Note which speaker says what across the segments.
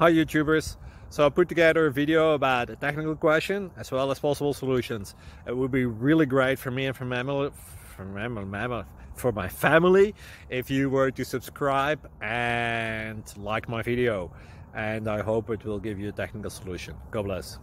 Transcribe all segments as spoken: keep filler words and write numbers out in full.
Speaker 1: Hi YouTubers! So I put together a video about a technical question as well as possible solutions. It would be really great for me and for, mammal, for, mammal, for my family if you were to subscribe and like my video. And I hope it will give you a technical solution. God bless.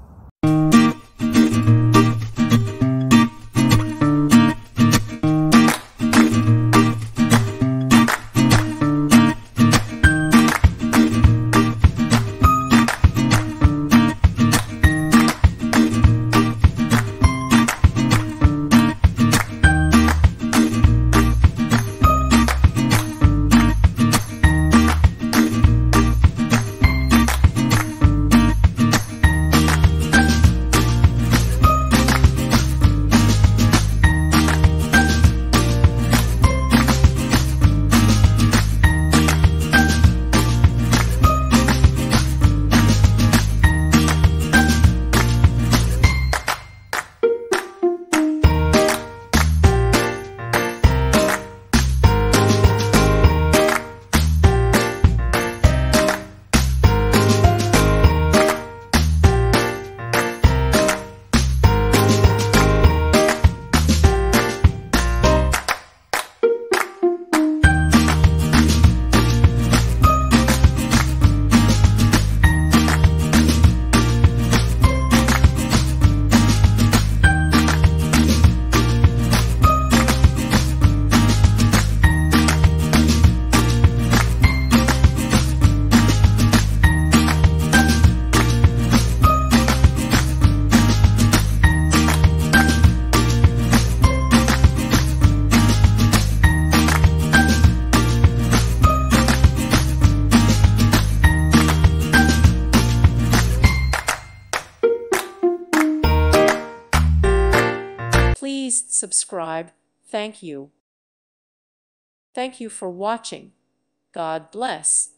Speaker 2: Please subscribe. Thank you. Thank you for watching. God bless.